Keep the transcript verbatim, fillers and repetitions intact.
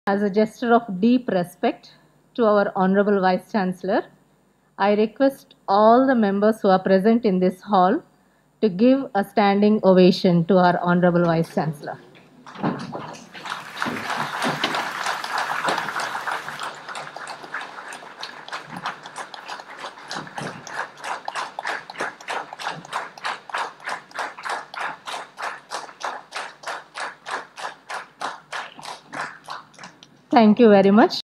As a gesture of deep respect to our Honorable Vice Chancellor, I request all the members who are present in this hall to give a standing ovation to our Honorable Vice Chancellor. Thank you very much.